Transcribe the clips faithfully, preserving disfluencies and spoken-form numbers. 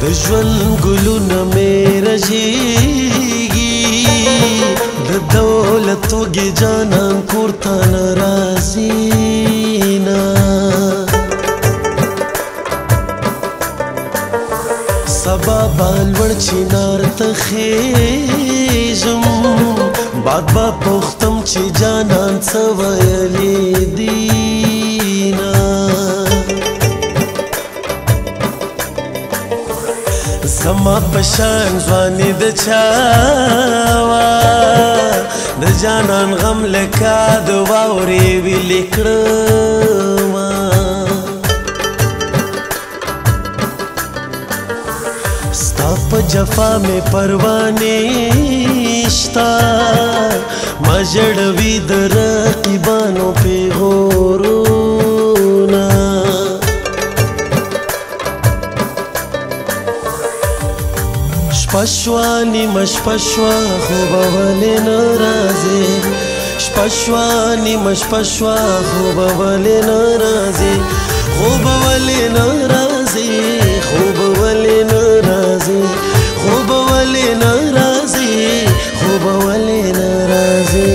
ژوند ګلونه مې رژېږي د دولت وږي جانان کور ته نه راځي نه سبا به لوړ چنار ته خېژم باد به پوښتم چې جانان څه ویلې دي نه زما په شان ځواني د چا وه د جانان غم لکه د واورې ویلې کړمه ستا په جفا مې پروا نشته ما ژړوي د رقیبانو پیغورونه شپه شوه نیمه شپه شوه خوبه ولې نه راځې شپه شوه نیمه شپه شوه خوبه ولې نه راځې خوبه ولې نه راځې خوبه ولې نه راځې خوبه ولې نه راځې خوبه ولې نه راځې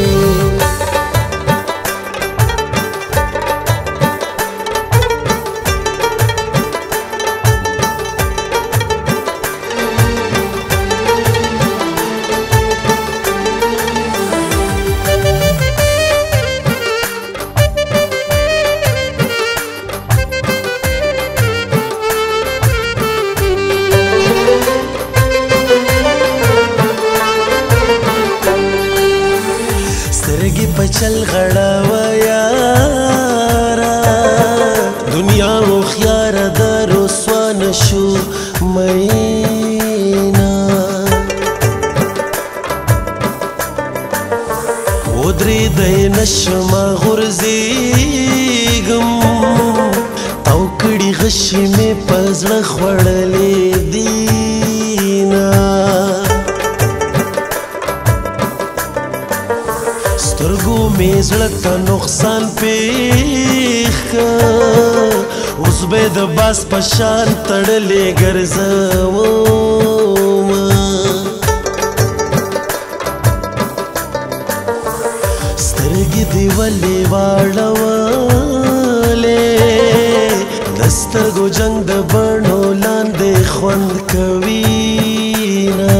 چل غړاوه یاره دنیا هوښیاره ده رسوا نشو مینا ودرېدی نشمه غورځېږم تاو کړي غشي مې په زړه خوړلې دینه سترګو مې زړه ته نقصان پېښ که اوس به د باس په شان تړلې ګرځومه سترګې دې ولې واړولې د سترګو جنګ د بڼو لاندې خوند کوي نه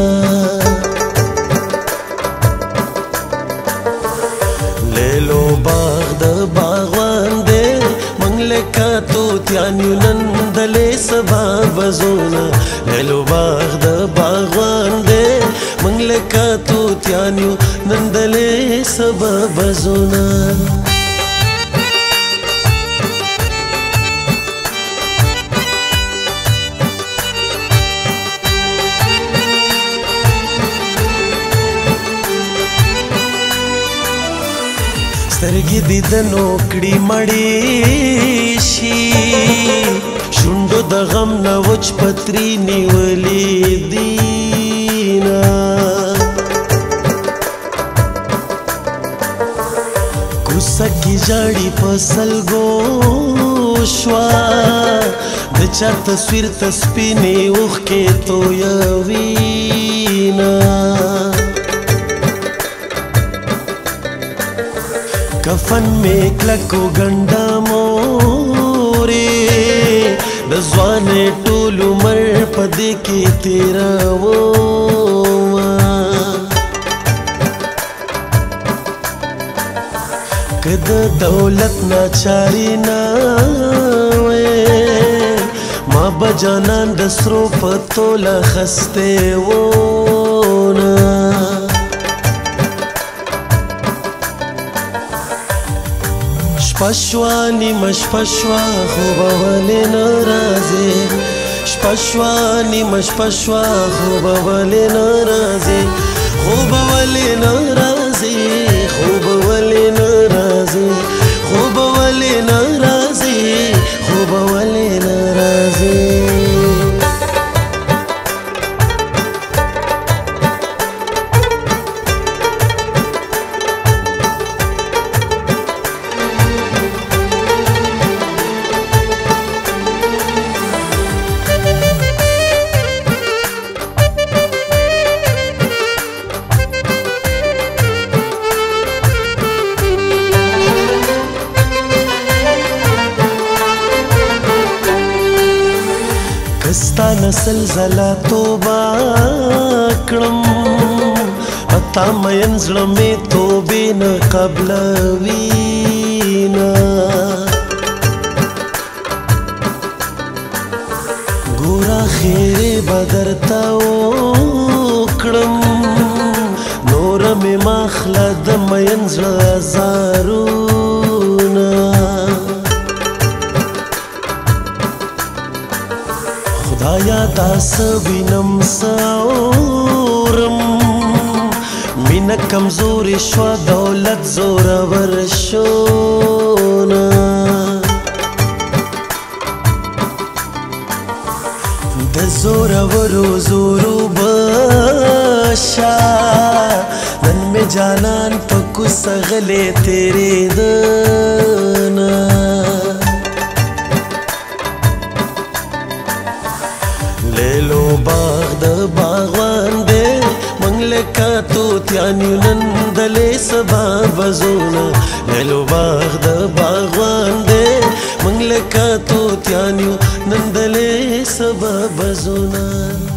لیلو باغ د باغوان دی منګ لکه توتیان یو نن دلې سبا بزونه لیلو باغ د باغوان دی منګ لکه توتیان یو نن دلې سبا بزونه سترګې دې د نوکړې مړې شي شونډو د غم نه وچ پتري نیولې دینه کوڅه کې ژاړي په سلګو شوه د چا تصویر ته سپینې اوښکې تویوینه کفن میں کلکو گنڈا مورے د ځوانۍ ټول عمر په دې کې تېرومه که د دولت ناچاري نه وې ما به جانان د سرو په توله خستې وونه شپه شوه نیمه شپه شوه خوبه ولې نه راځې شپه شوه نیمه شپه شوه خوبه ولې نه راځې خوبه ولې نه راځې خوبه ولې نه راځې خوبه ولې نه راځې خوبه ولې نه راځې نسل زلا توبه کړم اتا مین زړه مې توبې نه قبلوينه ګوره خیرې به درته وکړم نوره مې ماخله د مین زړه ازارونه خدایا داسه وینم ساورم مینه کمزورې شوه دولت زورور شونه د زورورو زورو بشه نن مې جانان په کوڅه غلې تېرېدنه لیلو باغ د باغوان دی منګ لکه توتیان یو نن دلې سبا بزونه لیلو باغ د باغوان دی منګ لکه توتیان یو نن دلې سبا بزونه